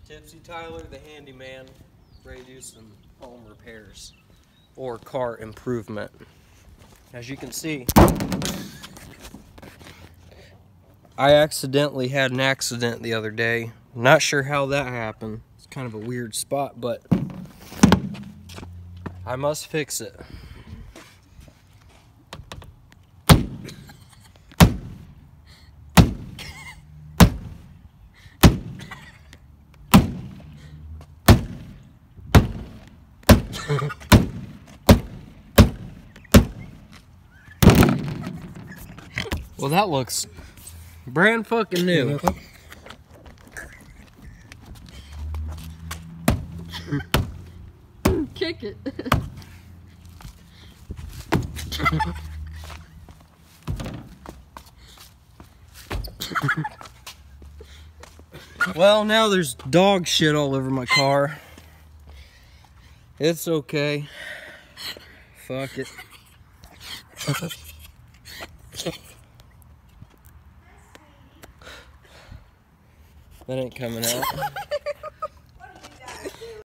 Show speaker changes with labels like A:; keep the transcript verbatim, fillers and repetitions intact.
A: Tipsy Tyler, the handyman, ready to do some home repairs or car improvement. As you can see, I accidentally had an accident the other day. Not sure how that happened. It's kind of a weird spot, but I must fix it. Well, that looks brand fucking new.
B: Kick it.
A: Well, now there's dog shit all over my car. It's okay. Fuck it. That ain't coming out.